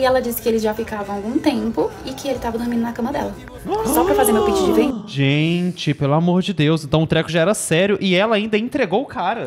Aí ela disse que eles já ficavam há algum tempo e que ele tava dormindo na cama dela. Só pra fazer meu pitch de venda. Gente, pelo amor de Deus. Então o treco já era sério e ela ainda entregou o cara.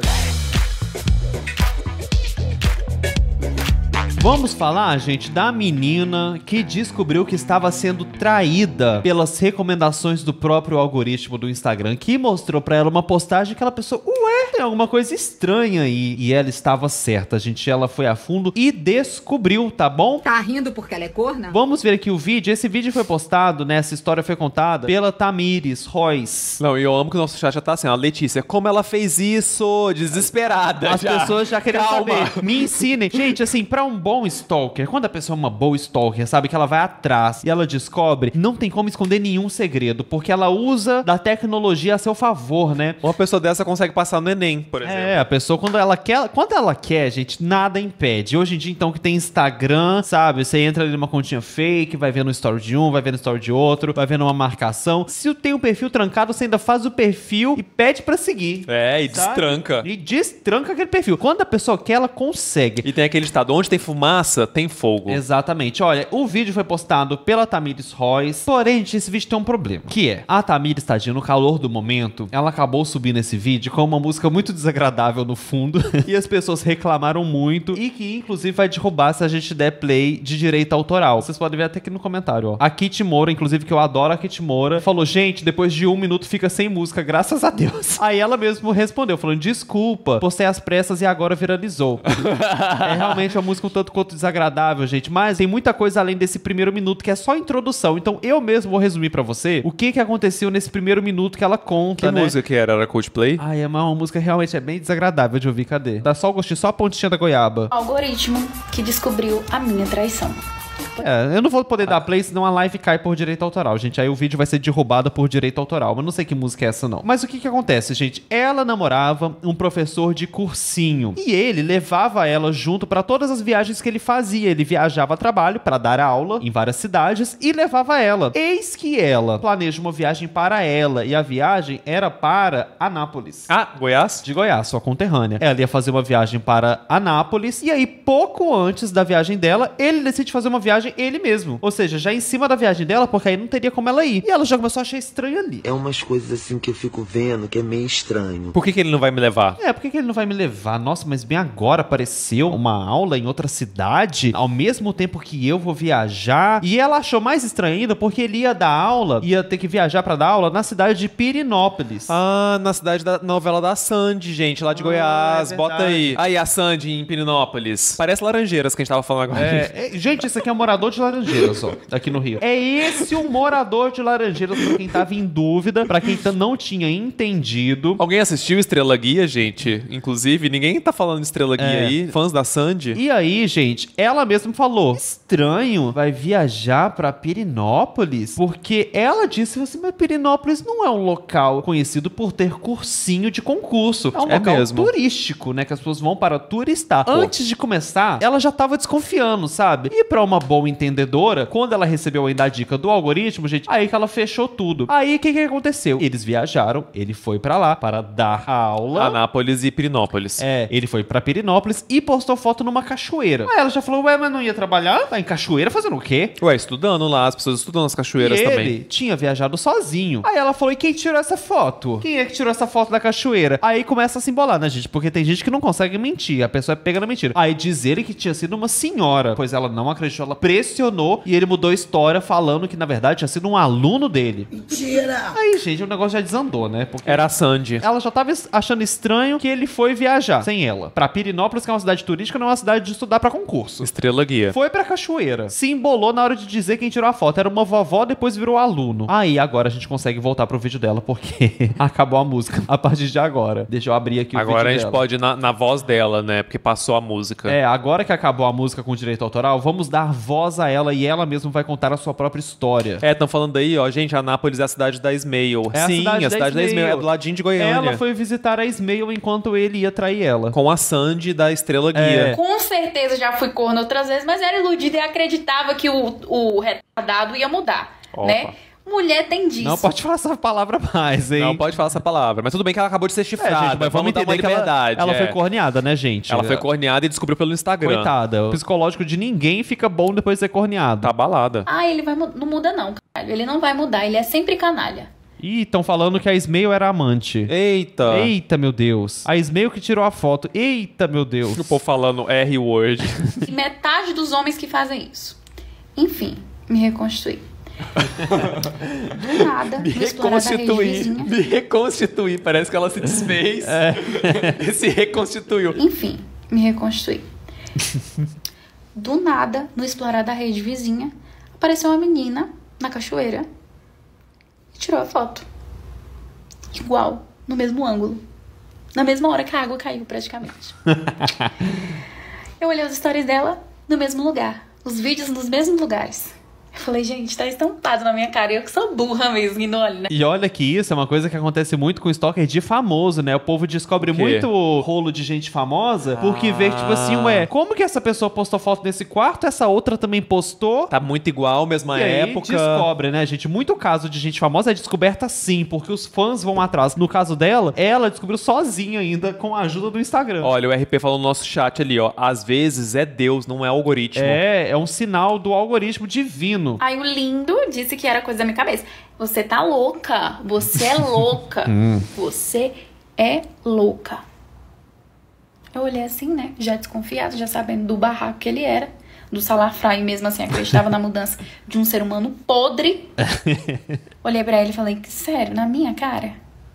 Vamos falar, gente, da menina que descobriu que estava sendo traída pelas recomendações do próprio algoritmo do Instagram, que mostrou pra ela uma postagem que ela pensou, ué, tem alguma coisa estranha aí. E ela estava certa, gente. Ela foi a fundo e descobriu, tá bom? Tá rindo porque ela é corna? Vamos ver aqui o vídeo. Esse vídeo foi postado, né? Essa história foi contada pela Tamires Royce. Não, e eu amo que o nosso chat já tá assim, a Letícia, como ela fez isso? Desesperada. As pessoas já querem saber. Me ensinem. Gente, assim, pra um bom stalker, quando a pessoa é uma boa stalker, sabe que ela vai atrás e ela descobre, não tem como esconder nenhum segredo, porque ela usa da tecnologia a seu favor, né? Uma pessoa dessa consegue passar no Enem, por exemplo. É, a pessoa quando ela quer, gente, nada impede. Hoje em dia, então, que tem Instagram, sabe? Você entra ali numa continha fake, vai vendo o story de um, vai vendo o story de outro, vai vendo uma marcação. Se tem um perfil trancado, você ainda faz o perfil e pede pra seguir. É, e sabe? destranca. E destranca aquele perfil. Quando a pessoa quer, ela consegue. E tem aquele estado, onde tem fumaça, tem fogo. Exatamente. Olha, o vídeo foi postado pela Tamires Royce. Porém, gente, esse vídeo tem um problema. Que é, a Tamires, tadinha, no calor do momento, ela acabou subindo esse vídeo com uma música muito desagradável no fundo. E as pessoas reclamaram muito. E que, inclusive, vai derrubar se a gente der play de direito autoral. Vocês podem ver até aqui no comentário, ó. A Kit Moura, inclusive, que eu adoro a Kit Moura, falou, gente, depois de 1 minuto fica sem música, graças a Deus. Aí ela mesmo respondeu, falando, desculpa, postei às pressas e agora viralizou. É realmente uma música um tanto quanto desagradável, gente, mas tem muita coisa além desse primeiro minuto que é só introdução. Então eu mesmo vou resumir pra você o que aconteceu nesse primeiro minuto que ela conta, Que né? música que era? Era Coldplay? Ai, é uma música realmente bem desagradável de ouvir, cadê? Dá só o gostinho, só a pontinha da goiaba. Algoritmo que descobriu a minha traição. É, eu não vou poder dar play, senão a live cai por direito autoral, gente. Aí o vídeo vai ser derrubado por direito autoral. Mas não sei que música é essa, não. Mas o que acontece, gente? Ela namorava um professor de cursinho. E ele levava ela junto pra todas as viagens que ele fazia. Ele viajava a trabalho pra dar aula em várias cidades e levava ela. Eis que ela planeja uma viagem para ela. E a viagem era para Anápolis. Ah, Goiás? De Goiás, sua conterrânea. Ela ia fazer uma viagem para Anápolis. E aí, pouco antes da viagem dela, ele decide fazer uma viagem ele mesmo. Ou seja, já em cima da viagem dela, porque aí não teria como ela ir. E ela já começou a achar estranho ali. É umas coisas assim que eu fico vendo que é meio estranho. Por que ele não vai me levar? É, por que ele não vai me levar? Nossa, mas bem agora apareceu uma aula em outra cidade, ao mesmo tempo que eu vou viajar. E ela achou mais estranho ainda, porque ele ia dar aula, ia ter que viajar pra dar aula na cidade de Pirinópolis. Ah, na cidade da novela da Sandy, gente, lá de Goiás. é Bota aí. Aí, a Sandy em Pirinópolis. Parece Laranjeiras que a gente tava falando agora. Gente, isso aqui é um morador de Laranjeiras, ó, aqui no Rio. É esse o morador de Laranjeiras, pra quem tava em dúvida, pra quem não tinha entendido. Alguém assistiu Estrela Guia, gente? Inclusive, ninguém tá falando de Estrela Guia aí. Fãs da Sandy. E aí, gente, ela mesma falou, estranho, vai viajar pra Pirinópolis? Porque ela disse assim, mas Pirinópolis não é um local conhecido por ter cursinho de concurso. É um local mesmo. turístico, né, que as pessoas vão para turistar. Antes de começar, ela já tava desconfiando, sabe? E pra uma boa entendedora, quando ela recebeu ainda a dica do algoritmo, gente, aí que ela fechou tudo. Aí, o que aconteceu? Eles viajaram, ele foi pra lá para dar aula. Anápolis e Pirinópolis. É, ele foi pra Pirinópolis e postou foto numa cachoeira. Aí ela já falou, ué, mas não ia trabalhar? Tá em cachoeira fazendo o quê? Ué, estudando lá, as pessoas estudando nas cachoeiras E também. ele tinha viajado sozinho. Aí ela falou, e quem tirou essa foto? Quem é que tirou essa foto da cachoeira? Aí começa a se embolar, né, gente? Porque tem gente que não consegue mentir, a pessoa é pega na mentira. Aí diz ele que tinha sido uma senhora, pois ela não acreditou, ela pressionou e ele mudou a história falando que, na verdade, tinha sido um aluno dele. Mentira! Aí, gente, o negócio já desandou, né? Porque Era a Sandy. ela já tava achando estranho que ele foi viajar sem ela. Pra Pirinópolis, que é uma cidade turística, não é uma cidade de estudar pra concurso. Estrela Guia. Foi pra cachoeira. Se embolou na hora de dizer quem tirou a foto. Era uma vovó, depois virou aluno. Aí, agora a gente consegue voltar pro vídeo dela, porque acabou a música a partir de agora. Deixa eu abrir aqui o vídeo dela. Agora a gente pode ir na voz dela, né? Porque passou a música. É, agora que acabou a música com direito autoral, vamos dar voz a ela e ela mesma vai contar a sua própria história. É, estão falando aí, ó, gente, Anápolis é a cidade da Ismael. É a Sim, cidade a cidade da Ismael. É Ismael. do ladinho de Goiânia. Ela foi visitar a Ismael enquanto ele ia trair ela. Com a Sandy da Estrela Guia. É. Com certeza já fui corno outras vezes, mas era iludida e acreditava que o retardado ia mudar, Opa. né? Mulher tem disso. Não pode falar essa palavra mais, hein? Não pode falar essa palavra. Mas tudo bem que ela acabou de ser chifrada. Gente, mas vamos dar uma entender que liberdade. ela foi corneada, né, gente? Ela foi corneada e descobriu pelo Instagram. Coitada. O psicológico de ninguém fica bom depois de ser corneado. Tá abalada. Ah, ele vai não muda não, caralho. Ele não vai mudar, ele é sempre canalha. Ih, estão falando que a Ismael era amante. Eita. Eita, meu Deus. A Ismael que tirou a foto. Eita, meu Deus. O povo falando R-word. E metade dos homens que fazem isso. Enfim, me reconstruí. Do nada, Me no explorar da rede vizinha. Me reconstituir. Parece que ela se desfez. E se reconstituiu. Enfim, me reconstruí. Do nada, no explorar da rede vizinha, apareceu uma menina na cachoeira e tirou a foto. Igual, no mesmo ângulo. Na mesma hora que a água caiu, praticamente. Eu olhei os stories dela no mesmo lugar. Os vídeos nos mesmos lugares. Eu falei, gente, tá estampado na minha cara. Eu que sou burra mesmo, e não olho, né? E olha que isso é uma coisa que acontece muito com stalker de famoso, né? O povo descobre O quê? muito rolo de gente famosa porque vê que, tipo assim, ué, como que essa pessoa postou foto nesse quarto, essa outra também postou? Tá muito igual, mesma E aí época. descobre, né, gente? Muito caso de gente famosa é descoberta sim, porque os fãs vão atrás. No caso dela, ela descobriu sozinha ainda com a ajuda do Instagram. Olha, o RP falou no nosso chat ali, ó. Às vezes é Deus, não é algoritmo. É um sinal do algoritmo divino. Aí o lindo disse que era coisa da minha cabeça. Você tá louca. Você é louca. Você é louca. Eu olhei assim, né? Já desconfiado, já sabendo do barraco que ele era. Do salafrário, e mesmo assim acreditava na mudança de um ser humano podre. Olhei pra ele e falei, sério, na minha cara?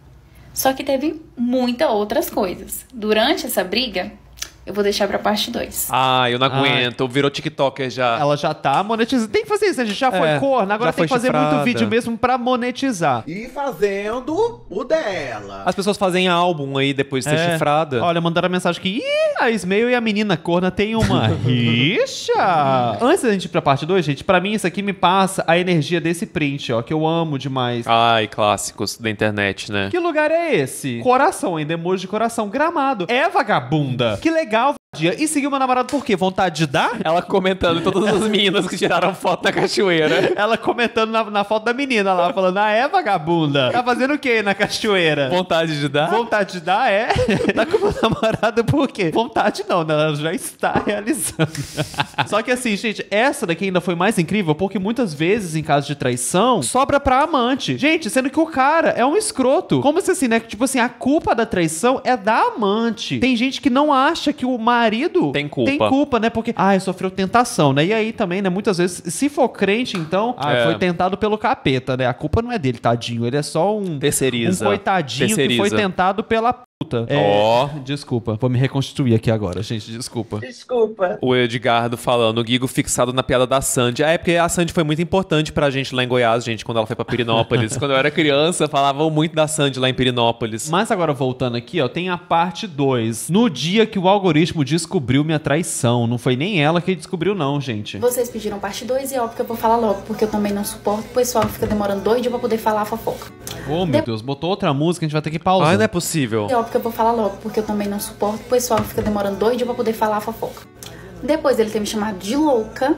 Só que teve muitas outras coisas. Durante essa briga, eu vou deixar pra parte 2. Ah, eu não aguento. Virou TikToker já. Ela já tá monetizando. Tem que fazer isso, a gente já foi corna, agora já tem que foi fazer chifrada. muito vídeo mesmo pra monetizar. E fazendo o dela. As pessoas fazem álbum aí depois de ser chifrada. Olha, mandaram a mensagem que a Ismael e a menina corna têm uma rixa. Antes da gente ir pra parte 2, gente, pra mim isso aqui me passa a energia desse print, ó, que eu amo demais. Ai, clássicos da internet, né? Que lugar é esse? Coração, ainda emoji de coração. Gramado. É vagabunda. Que legal, vadia. E seguiu meu namorado por quê? Vontade de dar? Ela comentando todas as meninas que tiraram foto na cachoeira. Ela comentando na foto da menina lá, falando, é vagabunda. Tá fazendo o quê na cachoeira? Vontade de dar? Vontade de dar, é. Tá com meu namorado por quê? Vontade não, né? Ela já está realizando. Só que assim, gente, essa daqui ainda foi mais incrível porque muitas vezes, em caso de traição, sobra pra amante. Gente, sendo que o cara é um escroto. Como se assim, né? Tipo assim, a culpa da traição é da amante. Tem gente que não acha que o marido tem culpa. Tem culpa, né? Porque, sofreu tentação, né? E aí também, né? Muitas vezes, se for crente, então, foi tentado pelo capeta, né? A culpa não é dele, tadinho. Ele é só um coitadinho que foi tentado pela puta. Desculpa, vou me reconstituir aqui agora, gente, desculpa. O Edgardo falando, o Guigo fixado na piada da Sandy. É porque a Sandy foi muito importante pra gente lá em Goiás, gente, quando ela foi pra Pirinópolis. Quando eu era criança, falavam muito da Sandy lá em Pirinópolis. Mas agora voltando aqui, ó, tem a parte 2. No dia que o algoritmo descobriu minha traição. Não foi nem ela que descobriu não, gente. Vocês pediram parte 2 e é óbvio que eu vou falar logo, porque eu também não suporto o pessoal que fica demorando 2 dias pra poder falar a fofoca. Oh, meu Deus, botou outra música, a gente vai ter que pausar. Ai, não é possível. É óbvio que eu vou falar logo, porque eu também não suporto o pessoal que fica demorando 2 dias pra poder falar a fofoca. Depois dele ter me chamado de louca,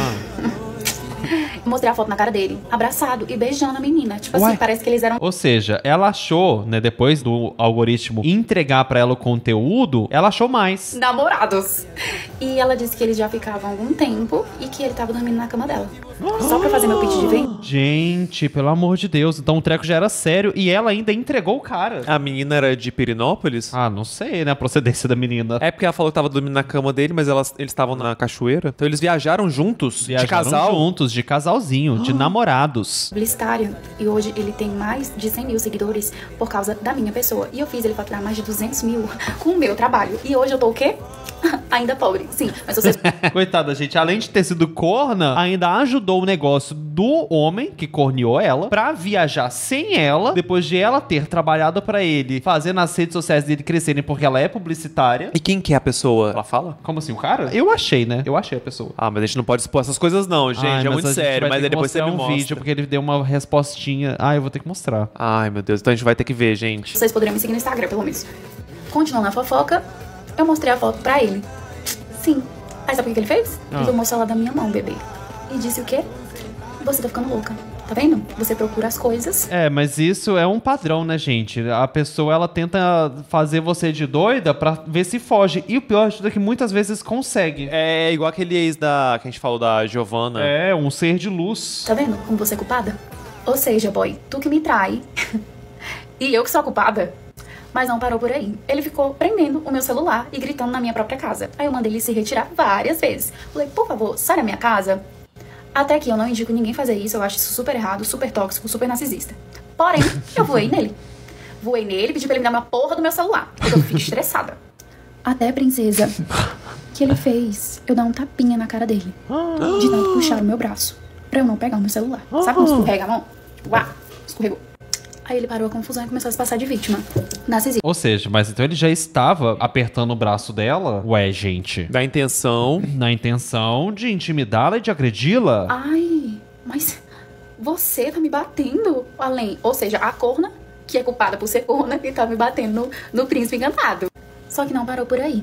eu mostrei a foto na cara dele, abraçado e beijando a menina. Tipo assim, parece que eles eram... Ou seja, ela achou, né, depois do algoritmo entregar pra ela o conteúdo, ela achou mais. namorados. E ela disse que eles já ficavam há algum tempo e que ele tava dormindo na cama dela. Só pra fazer meu pitch de vem. Gente, pelo amor de Deus. Então o treco já era sério e ela ainda entregou o cara. A menina era de Pirinópolis? Ah, não sei, né, a procedência da menina. É porque ela falou que tava dormindo na cama dele, mas eles estavam na cachoeira. Então eles viajaram juntos? De casal? Juntos, de casalzinho, de namorados. Publicitário. E hoje ele tem mais de 100 mil seguidores por causa da minha pessoa. E eu fiz ele faturar mais de 200 mil com o meu trabalho. E hoje eu tô o quê? Ainda pobre, sim. Mas vocês... Coitada, gente. Além de ter sido corna, ainda ajudou o negócio do homem que corneou ela pra viajar sem ela, depois de ela ter trabalhado pra ele, fazendo as redes sociais dele crescerem porque ela é publicitária. E quem que é a pessoa? Ela fala? Como assim, o cara? Eu achei, né? Eu achei a pessoa. Ah, mas a gente não pode expor essas coisas não, gente. É muito sério. Mas aí depois você me mostra. Vídeo porque ele deu uma respostinha. Eu vou ter que mostrar. Ai, meu Deus. Então a gente vai ter que ver, gente. Vocês poderiam me seguir no Instagram, pelo menos. Continuando a fofoca, eu mostrei a foto pra ele. Sim. Aí sabe o que ele fez? Ele tomou o celular da minha mão, bebê. E disse o quê? Você tá ficando louca. Tá vendo? Você procura as coisas. É, mas isso é um padrão, né, gente? A pessoa, ela tenta fazer você de doida pra ver se foge. E o pior de tudo é que muitas vezes consegue. É igual aquele ex que a gente falou da Giovanna. É, um ser de luz. Tá vendo como você é culpada? Ou seja, boy, tu que me trai e eu que sou a culpada. Mas não parou por aí. Ele ficou prendendo o meu celular e gritando na minha própria casa. Aí eu mandei ele se retirar várias vezes. Falei, por favor, sai da minha casa. Até que eu não indico ninguém fazer isso. Eu acho isso super errado, super tóxico, super narcisista. Porém, eu voei nele. Voei nele e pedi pra ele me dar uma porra do meu celular. Porque eu fico estressada. Até, princesa, que ele fez eu dar um tapinha na cara dele. De tanto puxar o meu braço. Pra eu não pegar o meu celular. Sabe quando escorrega a mão? Tipo, escorregou. Aí ele parou a confusão e começou a se passar de vítima. Narcisista. Ou seja, mas então ele já estava apertando o braço dela? Ué, gente. Da intenção. Na intenção de intimidá-la e de agredi-la? Ai, mas você tá me batendo. Além, ou seja, a corna, que é culpada por ser corna, e tá me batendo no príncipe encantado. Só que não parou por aí.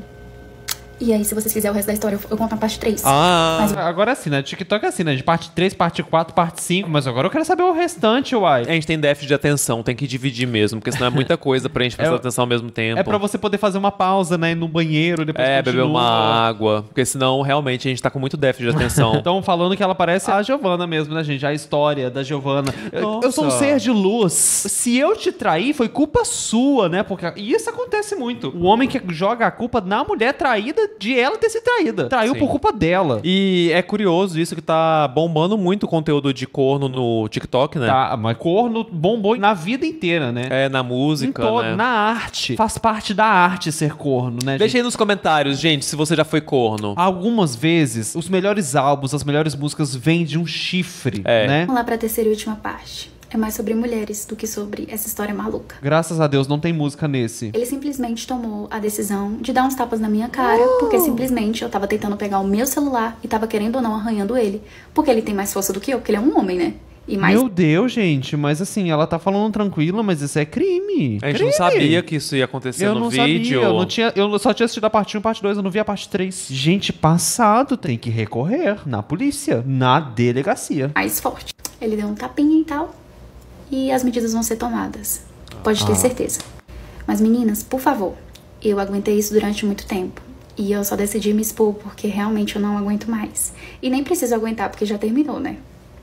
E aí, se vocês fizerem o resto da história, eu conto a parte 3. Mas Agora é assim, né? TikTok é assim, né? De parte 3, parte 4, parte 5. Mas agora eu quero saber o restante, uai. A gente tem déficit de atenção, tem que dividir mesmo, porque senão é muita coisa pra gente prestar atenção ao mesmo tempo. É pra você poder fazer uma pausa, né? Ir no banheiro, depois continua. beber uma água, porque senão realmente a gente tá com muito déficit de atenção. Estão falando que ela parece a Giovanna mesmo, né, gente? A história da Giovanna. Eu sou um ser de luz. Se eu te trair, foi culpa sua, né? Porque isso acontece muito. O homem que joga a culpa na mulher traída de ela ter sido traída. Traiu Sim. por culpa dela. E é curioso isso que tá bombando muito o conteúdo de corno no TikTok, né? Tá, mas corno bombou na vida inteira, né? É, na música, né? Na arte. Faz parte da arte ser corno, né, Deixa aí nos comentários, gente, se você já foi corno. Algumas vezes, os melhores álbuns, as melhores músicas vêm de um chifre, né? vamos lá pra terceira e última parte. É mais sobre mulheres do que sobre essa história maluca. Graças a Deus não tem música nesse. Ele simplesmente tomou a decisão de dar uns tapas na minha cara, porque simplesmente eu tava tentando pegar o meu celular e tava querendo ou não arranhando ele. Porque ele tem mais força do que eu, porque ele é um homem, né? E mais... Meu Deus, gente, mas assim, ela tá falando tranquila, mas isso é crime. A gente Crime. não sabia que isso ia acontecer Eu no não vídeo. sabia, eu só tinha assistido a parte 1 e parte 2, eu não vi a parte 3. Gente, passado, tem que recorrer na polícia, na delegacia. mais forte. Ele deu um tapinha e tal, e as medidas vão ser tomadas. Pode ter certeza. Mas meninas, por favor, eu aguentei isso durante muito tempo. E eu só decidi me expor porque realmente eu não aguento mais. E nem preciso aguentar porque já terminou, né?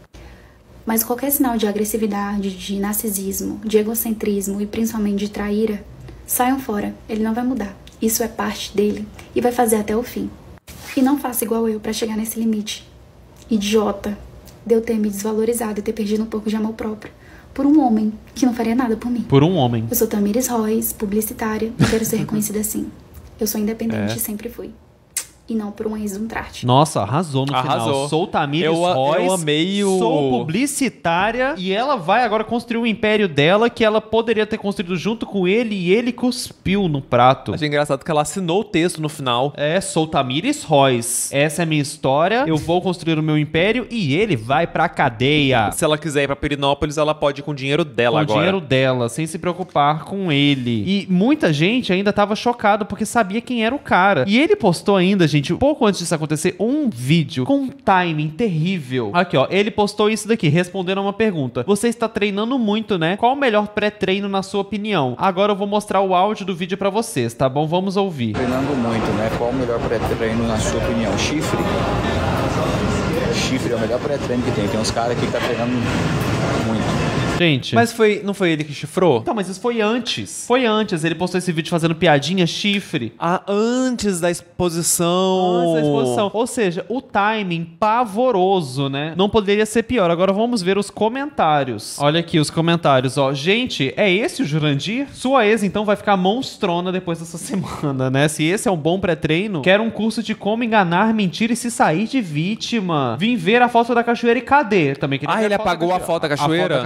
Mas qualquer sinal de agressividade, de narcisismo, de egocentrismo e principalmente de traíra, saiam fora. Ele não vai mudar. Isso é parte dele e vai fazer até o fim. E não faça igual eu pra chegar nesse limite. Idiota de eu ter me desvalorizado e ter perdido um pouco de amor próprio por um homem que não faria nada por mim. Por um homem. Eu sou Tamires Royce, publicitária, e quero ser reconhecida assim. Eu sou independente e sempre fui. E não por um ex de um trate. Nossa, arrasou no final. Arrasou. Sou Tamires Eu Royce, amei o... sou publicitária e ela vai agora construir o império dela que ela poderia ter construído junto com ele e ele cuspiu no prato. Achei engraçado que ela assinou o texto no final. Sou Tamires Royce. Essa é a minha história, eu vou construir o meu império e ele vai pra cadeia. Se ela quiser ir pra Perinópolis, ela pode ir com o dinheiro dela Com agora. o dinheiro dela, sem se preocupar com ele. E muita gente ainda tava chocado porque sabia quem era o cara. E ele postou ainda, gente, pouco antes disso acontecer, um vídeo com um timing terrível. Aqui, ó, ele postou isso daqui, respondendo a uma pergunta. Você está treinando muito, né? Qual o melhor pré-treino na sua opinião? Agora eu vou mostrar o áudio do vídeo pra vocês, tá bom? Vamos ouvir. Treinando muito, né? Qual o melhor pré-treino na sua opinião? Chifre? Chifre é o melhor pré-treino que tem. Tem uns caras aqui que tá treinando muito. Gente... Mas não foi ele que chifrou? Então, mas isso foi antes. Foi antes. Ele postou esse vídeo fazendo piadinha, chifre. Ah, antes da exposição. Antes da exposição. Ou seja, o timing pavoroso, né? Não poderia ser pior. Agora vamos ver os comentários. Olha aqui os comentários, ó. Gente, é esse o Jurandir? Sua ex, então, vai ficar monstrona depois dessa semana, né? Se esse é um bom pré-treino, quero um curso de como enganar, mentir e se sair de vítima. Vim ver a foto da cachoeira e cadê? Também queria ver Ele a foto apagou da a foto da A foto cachoeira? da cachoeira ele apagou.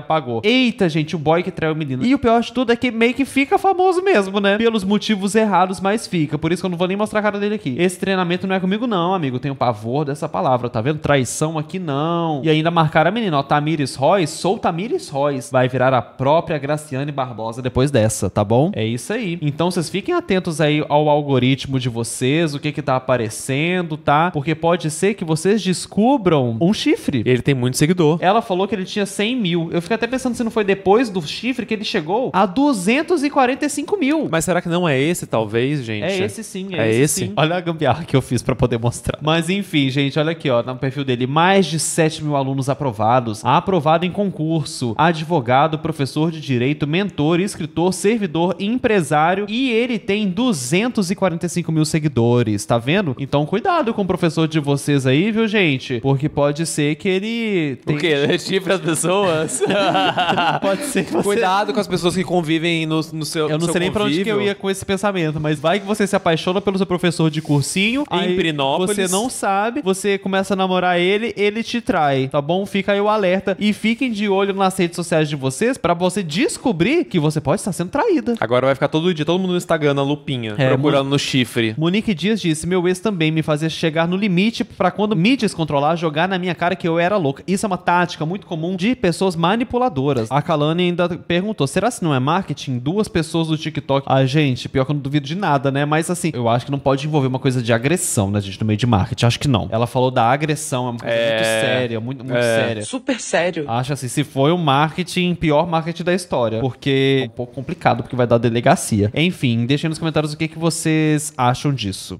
apagou. Eita, gente, o boy que traiu o menino. E o pior de tudo é que meio que fica famoso mesmo, né? Pelos motivos errados, mas fica. Por isso que eu não vou nem mostrar a cara dele aqui. Esse treinamento não é comigo não, amigo. Eu tenho pavor dessa palavra, tá vendo? Traição aqui não. E ainda marcaram a menina, ó, Tamires Royce, sou Tamires Royce. Vai virar a própria Graciane Barbosa depois dessa, tá bom? É isso aí. Então vocês fiquem atentos aí ao algoritmo de vocês, o que tá aparecendo, tá? Porque pode ser que vocês descubram um chifre. Ele tem muito seguidor. Ela falou que ele tinha 100 mil. Eu fico até pensando se não foi depois do chifre que ele chegou a 245 mil. Mas será que não é esse, talvez, gente? É esse sim, É esse? sim. Olha a gambiarra que eu fiz pra poder mostrar. Mas enfim, gente, olha aqui, ó, no perfil dele, mais de 7 mil alunos aprovados, aprovado em concurso, advogado, professor de direito, mentor, escritor, servidor, empresário, e ele tem 245 mil seguidores, tá vendo? Então cuidado com o professor de vocês aí, viu, gente? Porque pode ser que ele... O quê? Chifre as pessoas? Pode ser que você... Cuidado com as pessoas que convivem no seu Eu não sei nem pra onde que eu ia com esse pensamento, mas vai que você se apaixona pelo seu professor de cursinho, em Pirinópolis. Você não sabe, você começa a namorar ele, ele te trai, tá bom? Fica aí o alerta e fiquem de olho nas redes sociais de vocês pra você descobrir que você pode estar sendo traída. Agora vai ficar todo dia, todo mundo no Instagram, na lupinha, procurando no chifre. Monique Dias disse, meu ex também me fazia chegar no limite pra quando me descontrolar, jogar na minha cara que eu era louca. Isso é uma tática muito comum de pessoas manipuladoras. A Kalani ainda perguntou, será que não é marketing? 2 pessoas do TikTok. Ah, gente, pior que eu não duvido de nada, né? Mas assim, eu acho que não pode envolver uma coisa de agressão, né, gente, no meio de marketing. Acho que não. Ela falou da agressão, é uma coisa muito séria, muito séria. Super sério. Acho assim, se foi um marketing, pior marketing da história. Porque é um pouco complicado, porque vai dar delegacia. Enfim, deixem nos comentários o que vocês acham disso.